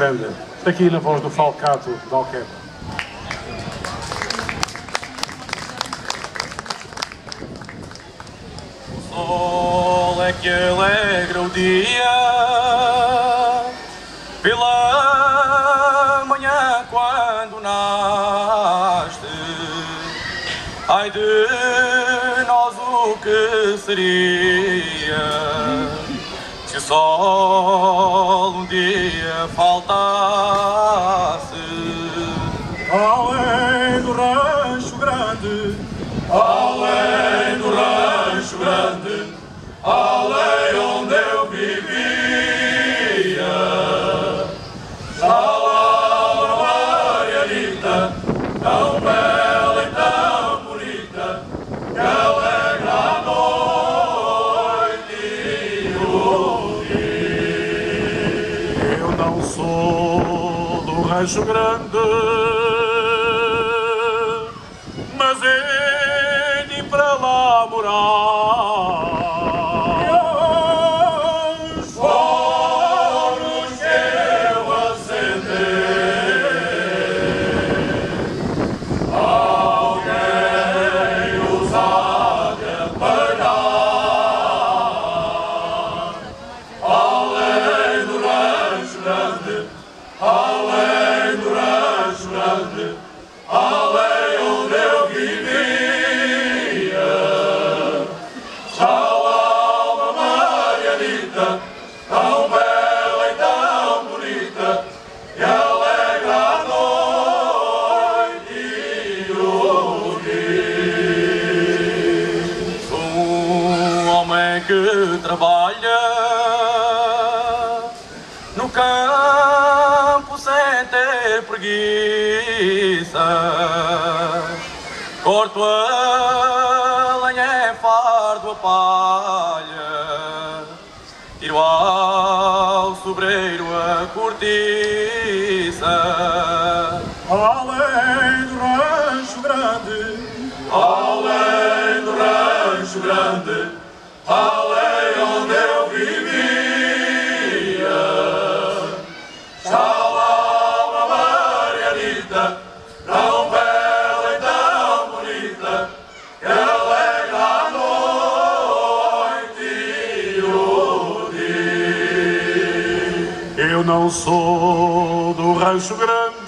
Grande. Aqui na voz do Falcato de Alqueva. O sol é que alegra o dia, pela manhã quando nasce. Ai de nós o que seria se o sol um dia faltasse. Além do rancho grande, além do rancho grande, além onde eu vivia, já lá uma Marianita, tão bela e tão bonita, que alegra a noite e o dia. Eu não sou do rancho grande, mas ele para lá morar. Os foros que eu acender, alguém os há de apagar. Além do rancho grande, além do rancho grande, além onde eu vivia, já lá uma Marianita, tão bela e tão bonita, que alegra a noite e o dia. Sou um homem que trabalha no campo sem ter preguiça. Corto a lenha, fardo a palha, tiro ao sobreiro a cortiça. Além do rancho grande, além do rancho grande, além onde eu vivia, já lá uma Marianita, tão bela e tão bonita, que alegra a noite e o dia. Eu não sou do rancho grande,